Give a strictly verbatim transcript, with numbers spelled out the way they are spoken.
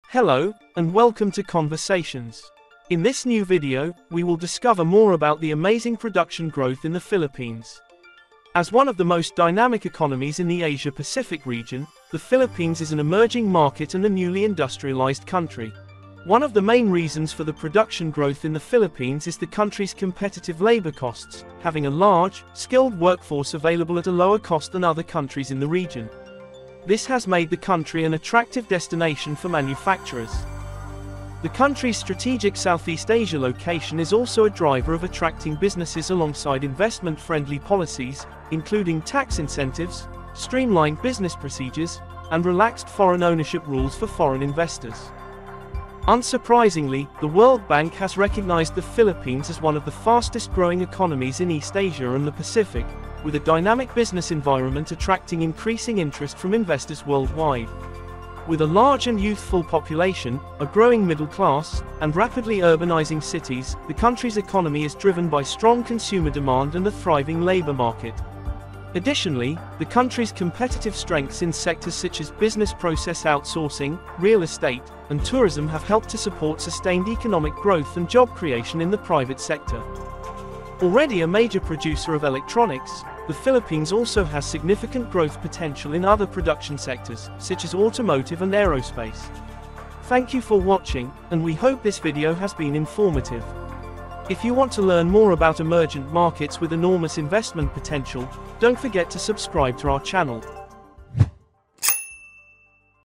Hello, and welcome to Conversations. In this new video, we will discover more about the amazing production growth in the Philippines. As one of the most dynamic economies in the Asia-Pacific region, the Philippines is an emerging market and a newly industrialized country. One of the main reasons for the production growth in the Philippines is the country's competitive labor costs, having a large, skilled workforce available at a lower cost than other countries in the region. This has made the country an attractive destination for manufacturers. The country's strategic Southeast Asia location is also a driver of attracting businesses alongside investment-friendly policies, including tax incentives, streamlined business procedures, and relaxed foreign ownership rules for foreign investors. Unsurprisingly, the World Bank has recognized the Philippines as one of the fastest-growing economies in East Asia and the Pacific, with a dynamic business environment attracting increasing interest from investors worldwide. With a large and youthful population, a growing middle class, and rapidly urbanizing cities, the country's economy is driven by strong consumer demand and a thriving labor market. Additionally, the country's competitive strengths in sectors such as business process outsourcing, real estate, and tourism have helped to support sustained economic growth and job creation in the private sector. Already a major producer of electronics, the Philippines also has significant growth potential in other production sectors, such as automotive and aerospace. Thank you for watching, and we hope this video has been informative. If you want to learn more about emergent markets with enormous investment potential, don't forget to subscribe to our channel.